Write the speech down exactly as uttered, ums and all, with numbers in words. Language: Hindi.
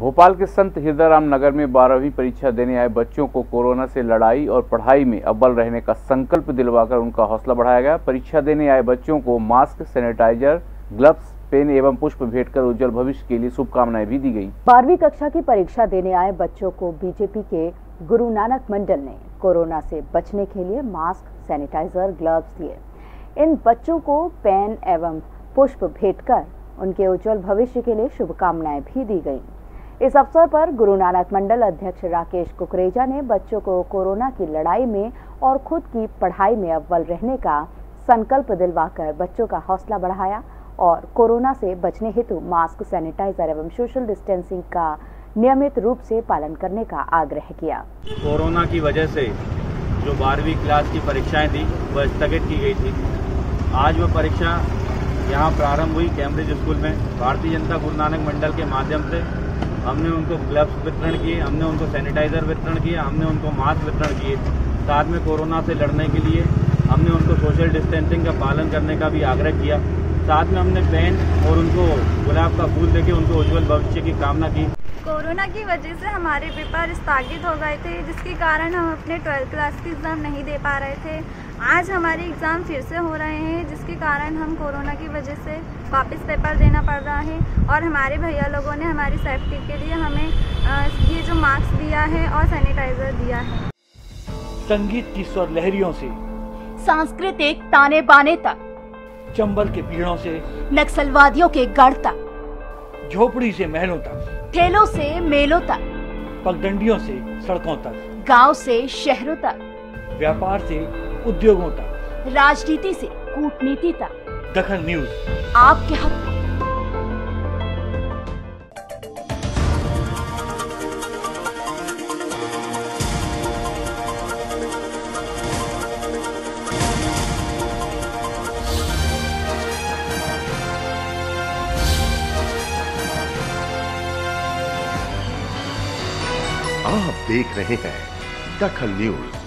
भोपाल के संत हिरदाराम नगर में बारहवीं परीक्षा देने आए बच्चों को कोरोना से लड़ाई और पढ़ाई में अव्वल रहने का संकल्प दिलवाकर उनका हौसला बढ़ाया गया। परीक्षा देने आए बच्चों को मास्क, सैनिटाइजर, ग्लव्स, पेन एवं पुष्प भेंट कर उज्जवल भविष्य के लिए शुभकामनाएं भी दी गई। बारहवीं कक्षा की परीक्षा देने आए बच्चों को बीजेपी के गुरु नानक मंडल ने कोरोना से बचने के लिए मास्क, सैनिटाइजर, ग्लव्स दिए। इन बच्चों को पेन एवं पुष्प भेंट कर उनके उज्जवल भविष्य के लिए शुभकामनाएं भी दी गई। इस अवसर पर गुरु नानक मंडल अध्यक्ष राकेश कुकरेजा ने बच्चों को कोरोना की लड़ाई में और खुद की पढ़ाई में अव्वल रहने का संकल्प दिलवाकर बच्चों का हौसला बढ़ाया और कोरोना से बचने हेतु मास्क, सैनिटाइजर एवं सोशल डिस्टेंसिंग का नियमित रूप से पालन करने का आग्रह किया। कोरोना की वजह से जो बारहवीं क्लास की परीक्षाएं थी वह स्थगित की गई थी। आज वह परीक्षा यहाँ प्रारंभ हुई कैम्ब्रिज स्कूल में। भारतीय जनता गुरु नानक मंडल के माध्यम से हमने उनको ग्लव्स वितरण किए, हमने उनको सैनिटाइजर वितरण किए, हमने उनको मास्क वितरण किए। साथ में कोरोना से लड़ने के लिए हमने उनको सोशल डिस्टेंसिंग का पालन करने का भी आग्रह किया। साथ में हमने पेन और उनको गुलाब का फूल देके उनको उज्जवल भविष्य की कामना की। कोरोना की वजह से हमारे पेपर स्थगित हो गए थे, जिसके कारण हम अपने ट्वेल्थ क्लास की एग्ज़ाम नहीं दे पा रहे थे। आज हमारे एग्ज़ाम फिर से हो रहे हैं, जिसके कारण हम कोरोना की वजह से वापस पेपर देना पड़ रहा है। और हमारे भैया लोगों ने हमारी सेफ्टी के लिए हमें ये जो मास्क दिया है और सैनिटाइजर दिया है। संगीत की स्वर लहरियों से सांस्कृतिक ताने बाने तक, चंबल के पीड़ों से नक्सलवादियों के गढ़ तक, झोपड़ी से महलों तक, ठेलों से मेलों तक, पगडंडियों से सड़कों तक, गांव से शहरों तक, व्यापार से उद्योगों तक, राजनीति से कूटनीति तक, दखल न्यूज आपके हक में। आप देख रहे हैं दखल न्यूज।